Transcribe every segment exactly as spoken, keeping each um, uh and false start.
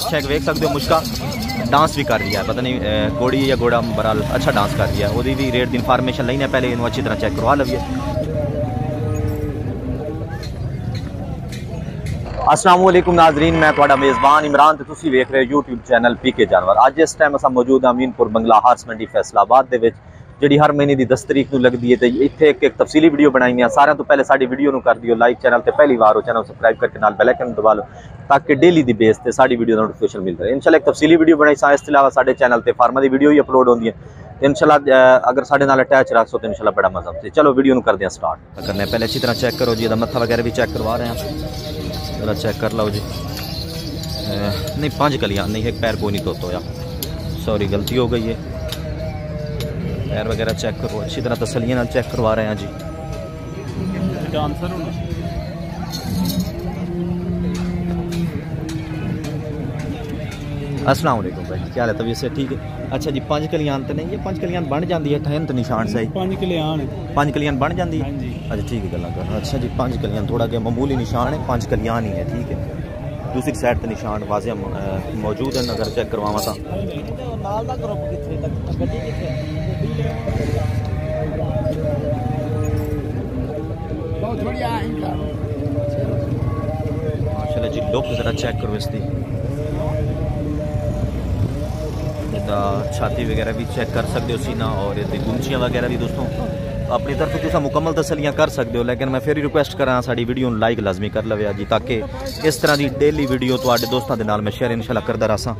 पिछे वेख सकते हो मुश्का डांस भी कर रही है, पता नहीं घोड़ी या घोड़ा बहरहाल अच्छा डांस कर रही है। वो भी रेट की इन्फॉर्मेशन लेना, पहले इन्हों अच्छी तरह चेक करवा लवीए। अस्सलाम वालेकुम नाजरीन, मैं तुहाडा मेज़बान इमरान, तो तुसी वेख रहे हो यूट्यूब चैनल पीके जानवर। अज इस टाइम असां मौजूद हैं अमीनपुर बंगला हार्स मंडी फैसलाबाद दे विच, जिहड़ी हर महीने की दस तरीक को लगती है। तो इत्थे एक एक तफसीली वीडियो बनाई है। सारे तो पहले साडी वीडियो नूं कर दियो लाइक, चैनल ते पहली बार हो चैनल सबसक्राइब करके नाल बेल आइकन दबा लो, ताकि डेली दी बेस ते साडी वीडियो नोटिफिकेशन मिलता रहे। इंशाल्लाह एक तफसीली वीडियो बनाई सा, इस अलावा साडे चैनल ते फार्मा दी वीडियो ही अपलोड होंदी है। इंशाल्लाह अगर साडे नाल अटैच रखो तो इंशाल्लाह बड़ा मजा आए। चलो वीडियो नूं करते हैं स्टार्ट। करने पहले अच्छी तरह चेक करो जी, मत्था वगैरह भी चेक करवा रहे हैं, जरा चेक कर लो जी। नहीं पांच कलियां नहीं, एक पैर को नहीं धोता होया, सॉरी गलती हो गई है। पैर वगैरह चेक करो अच्छी तरह, तसलियां नाल चेक करवा रहे हैं जी। अस्सलाम वालेकुम भाई, क्या हाल है? तबीयत से ठीक है? अच्छा जी, पांच कलियान तो नहीं है, पांच कलियान बन जाती है, ठहन तो निशान सही पांच कलियान पांच कलियान बन जाती है। अच्छा ठीक है, गल्ला कर। अच्छा जी, पांच कलियान थोड़ा क्या मामूली निशान है, पांच कलियान ही है, ठीक है। दूसरी साइड पर निशान वाज़े मौजूद है, अगर चेक करवावा तो माशाल्लाह जी। लुक जरा चेक करो इसकी, छाती वगैरह भी चेक कर सकते हो, सीना और गुंचियाँ वगैरह भी दोस्तों अपनी तरफ तुम मुकम्मल तसलियां कर सकते हो। लेकिन मैं फिर रिक्वेस्ट करा साड़ी वीडियो लाइक लाजमी कर लवे जी, ताकि इस तरह की डेली वीडियो तुहाडे दोस्तों के नाल मैं शेयर इंशाल्लाह करदा रहा।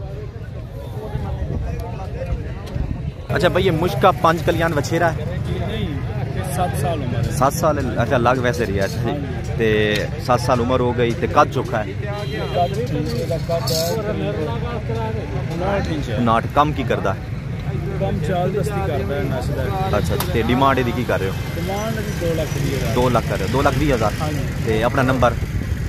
अच्छा भाई, ये मुश्का पांच कलियान वछेरा है, सात साल उम्र सात साल अच्छा लग वैसे रही है। अच्छा ते सात साल उम्र हो गई, तो कद चौखा है? नाट कम की करता है? अच्छा, तो डिमांड की कर रहे हो? दो लाख कर रहे हो, दो लाख बीस हज़ार। तो अपना नंबर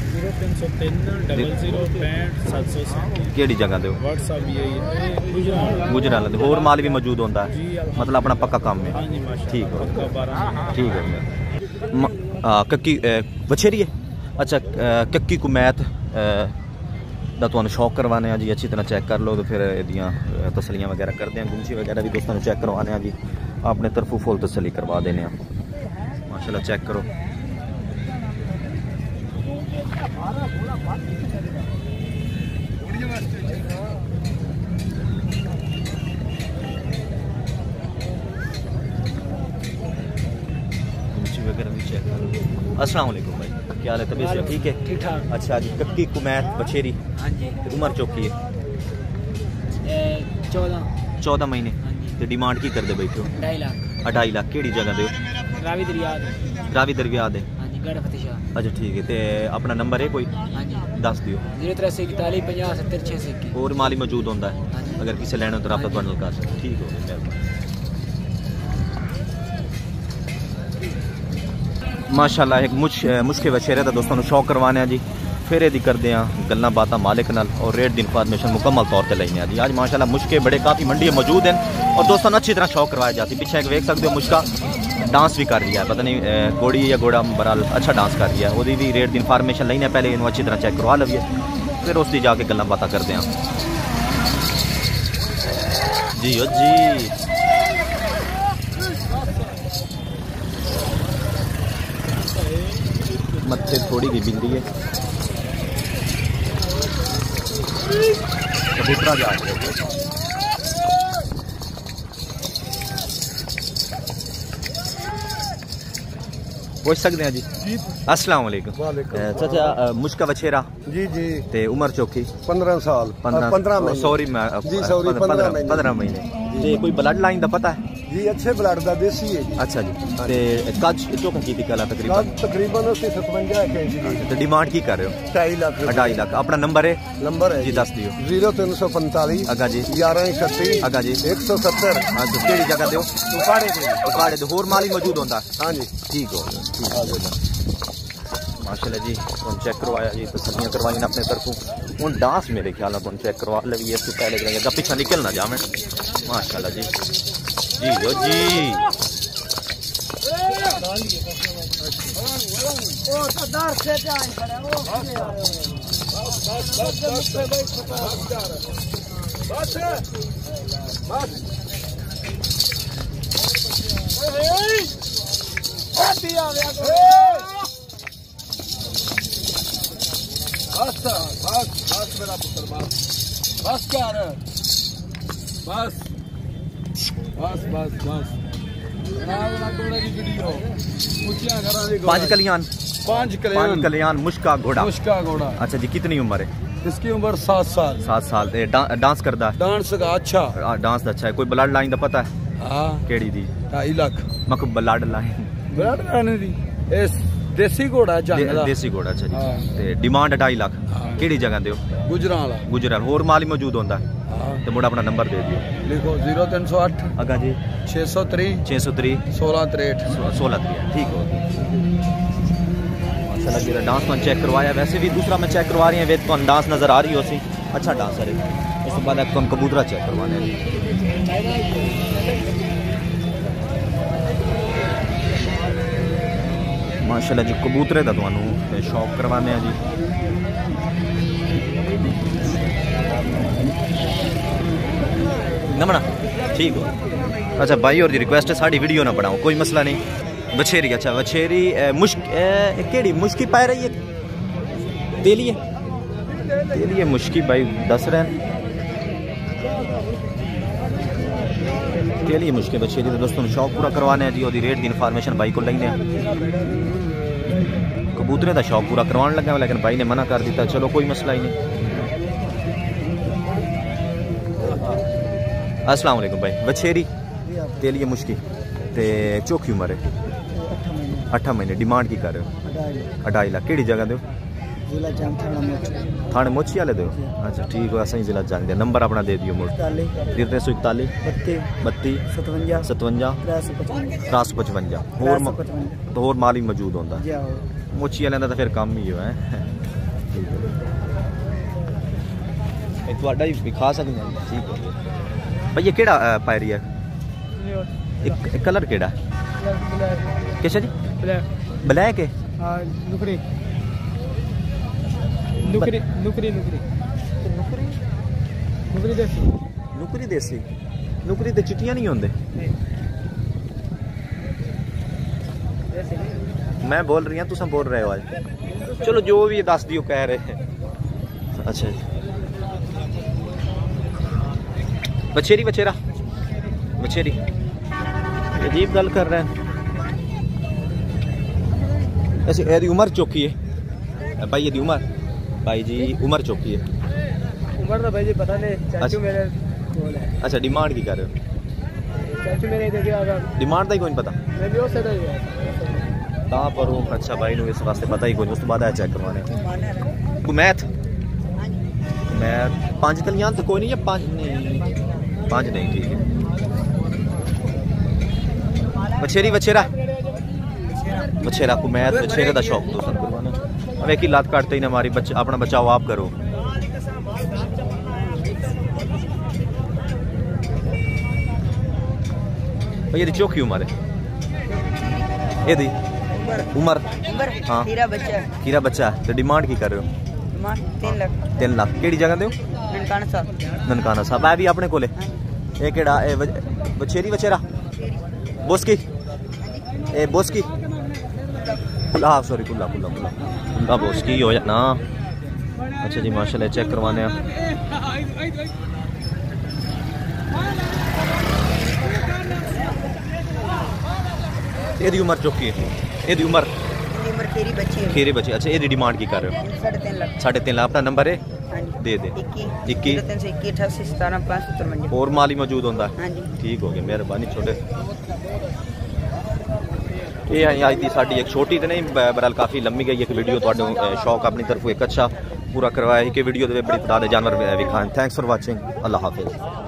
केड़ी जगह दे? गुजरात। होर माल भी मौजूद होता है, मतलब अपना पक्का काम है? ठीक है ठीक है। कक्की बछेरी है? अच्छा, कक्की कुमैत दा तुहानू शौक करवाने जी, अच्छी तरह चेक कर लो। तो फिर एदियां तसलियां वगैरह करते हैं, गुंची वगैरह भी दोस्तों चेक करवाने जी, अपने तरफों फुल तसली करवा देने। माशाल्लाह चेक करो। वगैरह भी चेक करो। अस्सलाम वालेकुम भाई, क्या हाल है? तबीयत से ठीक है? ठीक ठाक। अच्छा जी, कक्की कुमैत बछेरी, हाँ जी। उम्र चौकी है? चौदह चौदह महीने। तो डिमांड की कर दे बैठे हो? ढाई लाख अढ़ाई लाख केड़ी जगह दे? रावी दरिया रावी दरिया दे। अच्छा ठीक है। तो अपना नंबर है कोई? हाँ जी। दस दियो। जीरो त्रै इकतालीस पचास सत्तर छः सौ इक्की। और माल ही मौजूद होता है, अगर किसी लेना तो रब्ता तुहाडे नाल कर सकते। ठीक हो गया, माशाल्लाह। एक मुश मुश्के वछेरे का दोस्तों शौक करवाने जी, फिर यदि करते हैं गल्लां बातां मालिक नाल और रेट की इन्फॉर्मेशन मुकम्मल तौर पर लेने जी। आज माशाल्लाह मुश्के बड़े काफ़ी मंडी मौजूद हैं और दोस्तों अच्छी तरह शौक करवाया जाती। पीछे एक वेख सकते हो मुश्का डांस भी कर रही है, पता नहीं घोड़ी या घोड़ा बहरहाल अच्छा डांस कर रही है। वो भी रेट की इन्फॉर्मेशन लेना, पहले इन्हों अच्छी तरह चेक करवा लवीए, फिर उसकी जाके गल्लां बातां करते हैं जी। ओ जी मत्थे थोड़ी की बिंदी है, कबूतरा जा रहे पूछ सकते हैं जी? अस्सलाम वालेकुम। चाचा मुश्का वछेरा जी जी, ते उम्र चौकी? पंद्रह साल पंद्रह सॉरी मैं पंद्रह महीने। कोई ब्लड लाइन का पता है जी? अच्छे ब्लड का देसी है। अच्छा जी, ते कद चौका की कला तकरीबन तकरीबन सतवंजा। तो डिमांड की कर रहे हो? ढाई लाख ढाई लाख। अपना नंबर है? नंबर है जी, दस दियो। जीरो तीन सौ पैंतालीस अगा जी, ग्यारह इकतीस अगा जी, एक सौ सत्तर। हाँ जी, केड़ी जगह दो? उपाड़े उपाड़े। होर माल ही मौजूद होता? हाँ जी ठीक हो गया। माशाल्लाह जी, तुम चेक करवाया जी, तसलियां करवाई अपने तरफों। हूँ डांस मेरे ख्याल में तुम चेक करवा लवी, इससे पहले करेंगे पीछा निकल ना जावे। माशाल्लाह जी जी जो जी। मेरा पुत्र बस बस कर बस बस बस बस पांच कल्याण पांच कल्याण कल्याण मुश्का घोड़ा मुश्का घोड़ा। अच्छा जी, कितनी उम्र है इसकी? उम्र सात साल सात साल। डा, डांस करता है? डांस का अच्छा डांस अच्छा है। कोई ब्लड लाइन का पता है? हाँ केड़ी दी? ढाई लाख मैं ब्लड लाइन ब्लड लाइन दी इस देसी घोड़ा जंग दा देसी घोड़ा। अच्छा जी। ते डिमांड ढाई लाख। केड़ी जगह दे हो? गुजराल गुजराल। होर माल ही मौजूद होता है? तो मुड़ा अपना नंबर दे दियो। लिखो जीरो तीन सौ अठ अगा जी छे सौ त्री छे सौ त्री सोलह त्रेठ सोलह त्री। ठीक हो माशाल्लाह जी। डांस में चेक करवाया, वैसे भी दूसरा मैं चेक करवा रही है वे तो डांस नजर आ रही हो सी अच्छा डांसर है। उसके बाद तुम कबूतरा चेक करवाने माशाल्लाह जी। कबूतरे का तुहानू शौक करवाने जी। ना बना ठीक हो। अच्छा भाई और जी रिक्वेस्ट है साड़ी वीडियो ना बनाओ, कोई मसला नहीं। वछेरी अच्छा वछेरी मुश्क केड़ी मुश्की पाए रही है? तेलिए तेलिए मुश्की भाई दस रहे तेलिए मुश्किल वछेरी तो दोस्तों शौक पूरा करवाने जी। और रेट की इन्फॉर्मेशन भाई को लेने कबूतरे का शौक पूरा करवाने लगा लेकिन भाई ने मना कर दिया। चलो कोई मसला ही नहीं। अस्सलाम वालेकुम भाई। वछेरी तेलिए मुश्की ते चौकी उम्र है अठा महीने। डिमांड की कर रहे हो? अढ़ाई लाख। केड़ी जगह दो? थाने मोची वाले दो? अच्छा ठीक है। सही जिला जंग। नंबर अपना दे दियो मुड़ तीन सौ इकताली बत्ती सतवंजा सतवंजा त्रै सौ पचवंजा। होर तो होर माल ही मौजूद होता मोची वाले का तो फिर काम ही है। थोड़ा ही दिखा सकते हैं? ठीक है भाई। ये केड़ा पाई रही है? एक, एक कलर केड़ा किस जी? ब्लैक है। नुकरी नुकरी नुकरी नुकरी नुकरी देसी नुकरी देसी नुकरी ते चिट्टियां नहीं होंदे। मैं बोल रही हूँ तुम बोल रहे हो आज। चलो जो भी दस दियो कह रहे हैं। अच्छा जी। बछेरी बछेरा बछेरी अजीब गल कर रहे हैं। ऐसे यदि उम्र चौकी है भाई? यदि उम्र भाई जी उम्र चौकी है? उम्र तो भाई जी पता नहीं। चाचू मेरे बोल है। अच्छा डिमांड की कर रहे हो? चाचू मेरे दे दिया डिमांड का ही कोई नहीं पता मैं भी उससे ता पर हूँ। अच्छा भाई नु इस वास्ते पता ही कोई। उस तो बाद चेक करवाने मैथ मैथ पांच कल्याण तो कोई नहीं है? पांच नहीं पांच नहीं। ठीक है। वछेरी वछेरा वछेरा को मैथ वछेरे का शौक दोस्तों करवाना। अब एक ही लात काटते ही ना हमारी बच्चा अपना बचाओ आप करो। भैया चौकी उम्र है ये उम्र? हाँ खीरा बच्चा खीरा बच्चा। तो डिमांड की कर रहे हो? तीन लाख तीन लाख। केड़ी जगह दो? ननकाना साहब ननकाना साहब। है भी अपने कोले? ये केड़ा वछेरी वछेरा बोस्की ए बोस्की हाँ सॉरी कुल्ला कुल्ला कुल्ला कुल्ला बोस्की हो जाना। अच्छा जी माशाल्लाह चेक करवाने ये उम्र चौकी है? ये उम्र खेरी बच्ची खेरी बच्ची। अच्छा ये डिमांड की कर रहे हो? साढ़े तीन लाख साढ़े तीन लाख। अपना नंबर है दे दे इक्की अठासी सतारह पाँच सत्तर और माल ही मौजूद होता है? ठीक हो गया मेहरबानी छोटे। ये अज की साड़ी एक छोटी तो नहीं बहरहाल काफ़ी लंबी गई एक वीडियो तो शौक अपनी तरफ एक अच्छा पूरा करवाया कि वीडियो बड़ी तादाद जानवर विखाएं। Thanks for watching. अल्लाह हाफिज़।